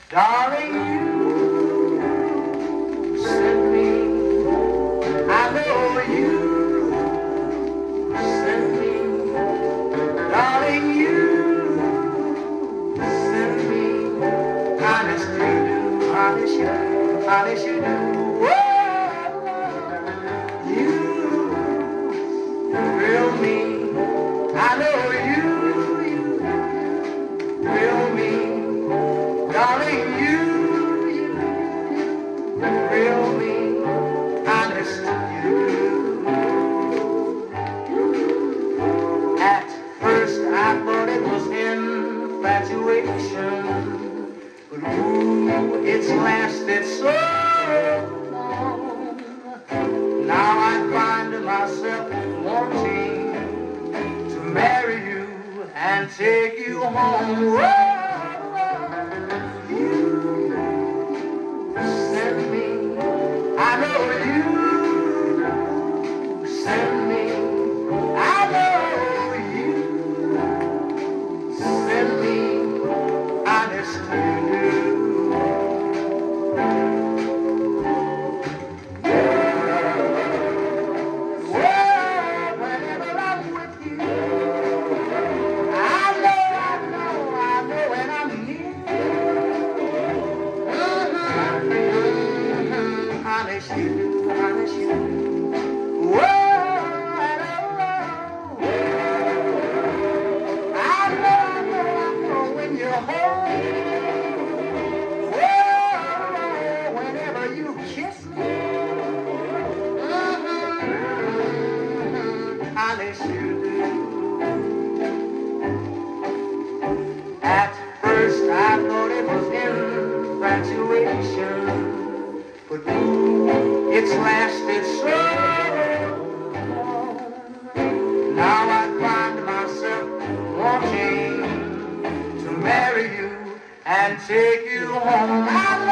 Darling, you sent me. I know you sent me. Darling, you sent me. Honest you do, honest you do, honest you do. You thrill me. I know you thrill me. Darling, you thrill me. Honest you do. At first I thought it was infatuation, but ooh, it's lasted so long. Now I find myself wanting to marry you and take you home. Whoa, you sent me. I know you sent me. I know you sent me. Honest you do. Honest you, honest you. Whoa, I know when you're home. Whoa, whenever you kiss me. Honest you do. At first I thought it was infatuation, but ooh, it's lasted so long. Now I find myself wanting to marry you and take you home.